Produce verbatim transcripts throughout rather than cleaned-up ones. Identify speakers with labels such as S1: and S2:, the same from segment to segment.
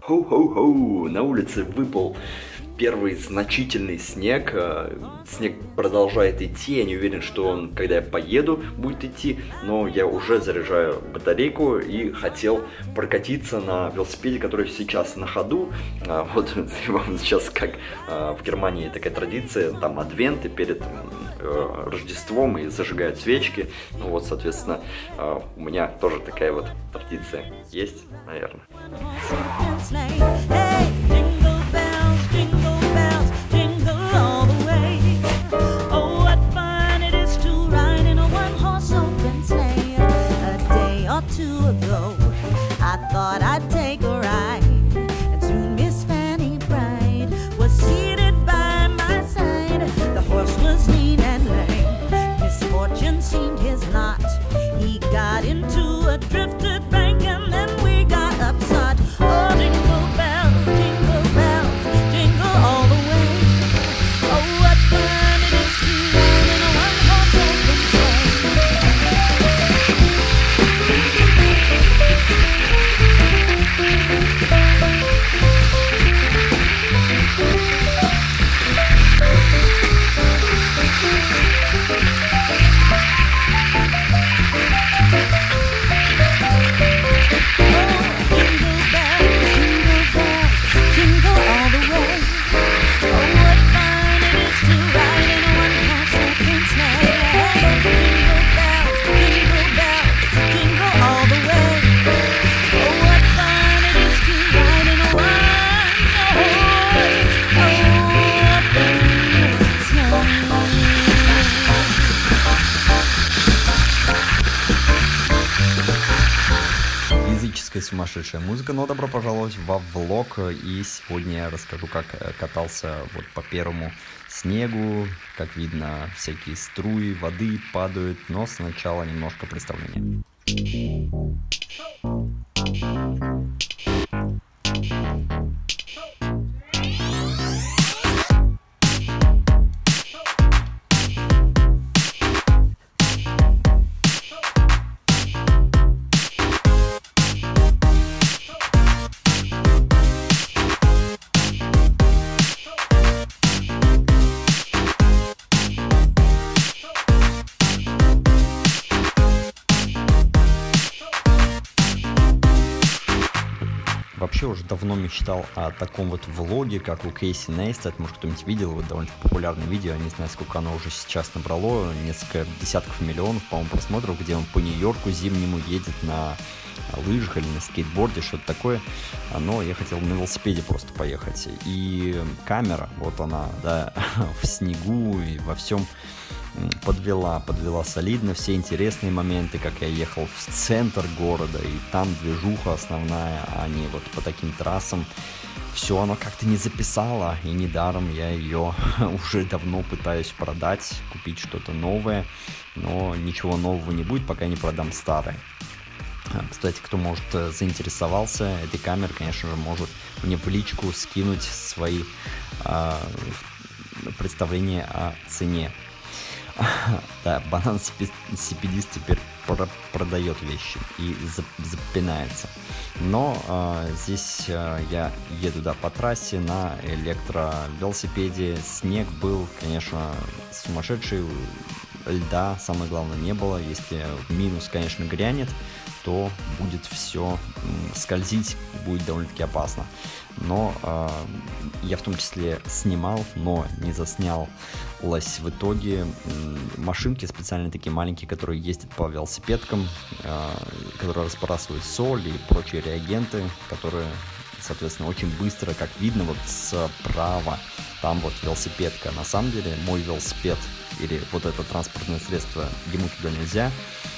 S1: Хоу-хоу-хоу! На улице выпал первый значительный снег. Снег продолжает идти. Я не уверен, что он, когда я поеду, будет идти. Но я уже заряжаю батарейку и хотел прокатиться на велосипеде, который сейчас на ходу. Вот сейчас, как в Германии такая традиция, там адвент, и перед Рождеством и зажигают свечки. Ну вот, соответственно, у меня тоже такая вот традиция есть, наверное.
S2: Сумасшедшая музыка, но добро пожаловать во влог, и сегодня я расскажу, как катался вот по первому снегу. Как видно, всякие струи воды падают, но сначала немножко представления. Вообще уже давно мечтал о таком вот влоге, как у Кейси Нейстат. Может, кто-нибудь видел, вот довольно популярное видео, я не знаю, сколько оно уже сейчас набрало, несколько десятков миллионов, по-моему, просмотров, где он по Нью-Йорку зимнему едет на лыжах или на скейтборде, что-то такое. Но я хотел на велосипеде просто поехать. И камера, вот она, да, в снегу и во всем подвела, подвела солидно. Все интересные моменты, как я ехал в центр города, и там движуха основная, а не вот по таким трассам. Все оно как-то не записало, и недаром я ее уже давно пытаюсь продать, купить что-то новое, но ничего нового не будет, пока не продам старое. Кстати, кто, может, заинтересовался этой камерой, конечно же, может мне в личку скинуть свои э, представления о цене. Да, банан сипедист теперь про продает вещи и запинается. Но э, здесь э, я еду, да, по трассе на электровелосипеде. Снег был, конечно, сумасшедший. Льда, самое главное, не было. Если минус, конечно, грянет, то будет все скользить, будет довольно-таки опасно. Но э, я в том числе снимал, но не заснялась в итоге машинки специальные такие маленькие, которые ездят по велосипедкам, э, которые разбрасывают соль и прочие реагенты, которые, соответственно, очень быстро, как видно, вот справа, там вот велосипедка. На самом деле мой велосипед или вот это транспортное средство, ему туда нельзя,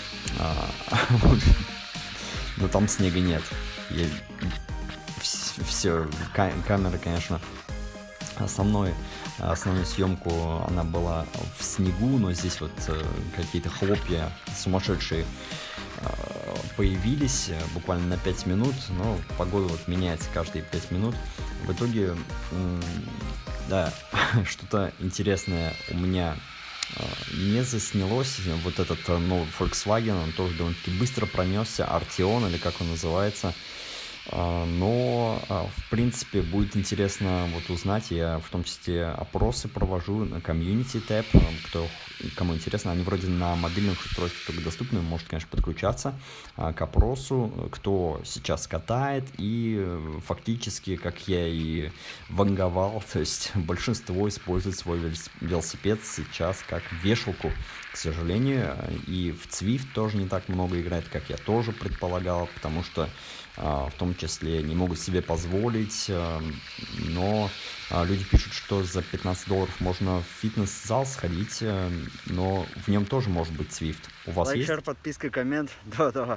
S2: но там снега нет. Я... Все, камера, конечно, основной, основную съемку она была в снегу, но здесь вот какие-то хлопья сумасшедшие появились буквально на пять минут, но погода вот меняется каждые пять минут. В итоге, да, что-то интересное у меня не заснялось. Вот этот новый Volkswagen, он тоже довольно-таки быстро пронесся, Arteon, или как он называется. А, Но, а, в принципе, будет интересно вот узнать. Я в том числе опросы провожу на комьюнити тэп, кто, кому интересно. Они вроде на мобильных устройствах только доступны, может, конечно, подключаться а, к опросу, кто сейчас катает. И э, фактически, как я и ванговал, то есть большинство использует свой велос- велосипед сейчас как вешалку, к сожалению. И в Цвифт тоже не так много играет, как я тоже предполагал, потому что а, в том числе не могут себе позволить, а, но а, люди пишут, что за пятнадцать долларов можно в фитнес-зал сходить, а, но в нем тоже может быть Swift. У вас
S3: Лайк,
S2: есть?
S3: шер, подписка, коммент. Да-да.